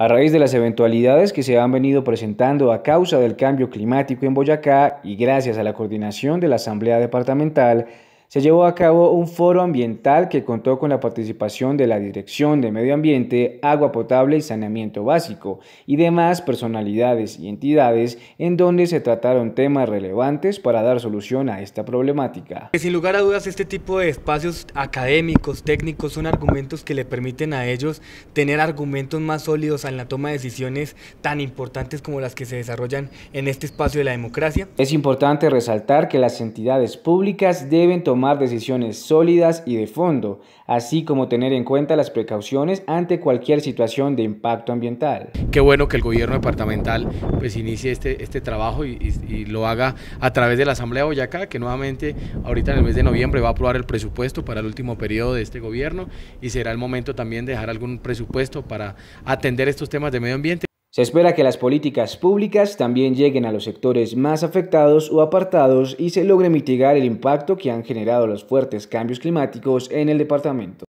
A raíz de las eventualidades que se han venido presentando a causa del cambio climático en Boyacá y gracias a la coordinación de la Asamblea Departamental, se llevó a cabo un foro ambiental que contó con la participación de la Dirección de Medio Ambiente, Agua Potable y Saneamiento Básico y demás personalidades y entidades en donde se trataron temas relevantes para dar solución a esta problemática. Sin lugar a dudas, este tipo de espacios académicos, técnicos, son argumentos que le permiten a ellos tener argumentos más sólidos en la toma de decisiones tan importantes como las que se desarrollan en este espacio de la democracia. Es importante resaltar que las entidades públicas deben tomar decisiones sólidas y de fondo, así como tener en cuenta las precauciones ante cualquier situación de impacto ambiental. Qué bueno que el gobierno departamental pues inicie este trabajo y lo haga a través de la Asamblea de Boyacá, que nuevamente ahorita en el mes de noviembre va a aprobar el presupuesto para el último periodo de este gobierno y será el momento también de dejar algún presupuesto para atender estos temas de medio ambiente. Se espera que las políticas públicas también lleguen a los sectores más afectados o apartados y se logre mitigar el impacto que han generado los fuertes cambios climáticos en el departamento.